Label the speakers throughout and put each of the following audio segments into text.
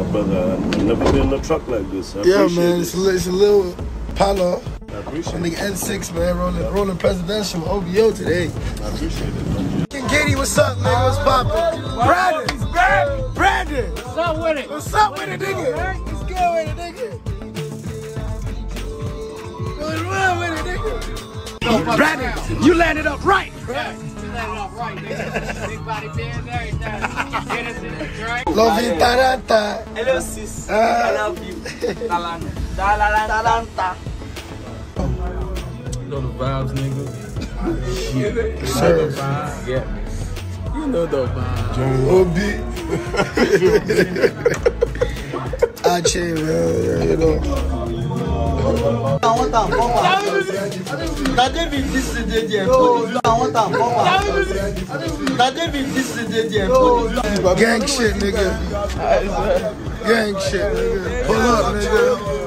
Speaker 1: brother. I've never been in a truck like this.
Speaker 2: Yeah, man, it's a little palo.
Speaker 1: I appreciate it.
Speaker 2: Nigga N6, man, rolling presidential OVO today.
Speaker 1: I appreciate it.
Speaker 2: King Katie, what's up, nigga? What's poppin'? Brandon!
Speaker 3: What's up with it?
Speaker 2: What's up with it, nigga? What's good with it, nigga? What's wrong with it, nigga? Brandon, you landed up right!
Speaker 3: Yeah, you landed up right, nigga. Big body bands, everything. Get us in the drink.
Speaker 2: Love you, Taranta.
Speaker 4: Hello sis, I love you. Talanta.
Speaker 5: You know the vibes, nigga.
Speaker 2: Sir.
Speaker 5: Yeah. You know the vibes.
Speaker 2: I chill, man, you know.
Speaker 4: I want that papa. That David this is the day. I want that papa. That David this is the day.
Speaker 2: Gang shit, nigga. Gang shit, nigga. Pull up, nigga.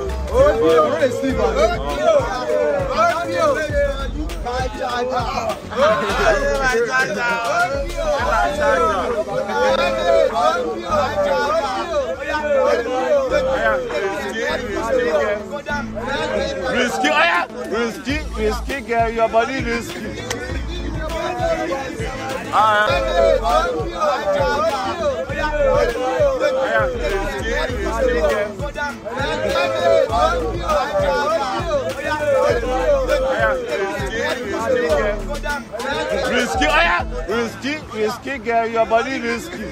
Speaker 1: Risky, girl, your body risky. Risky, girl, your body risky.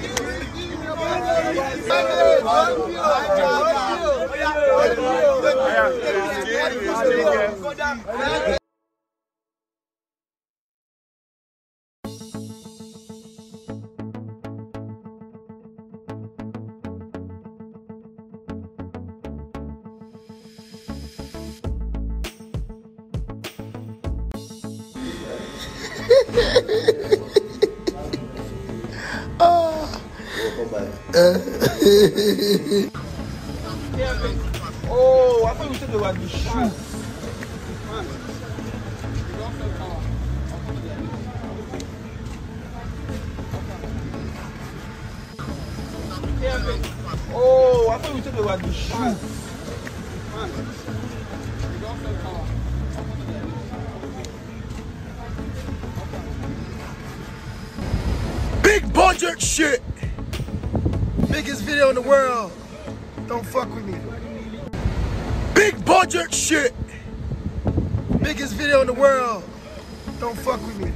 Speaker 4: Oh, I thought you said they were the shoe. Oh, I thought you said they were the shoe.
Speaker 2: Big budget shit. Biggest video in the world. Don't fuck with me. Big budget shit. Biggest video in the world. Don't fuck with me.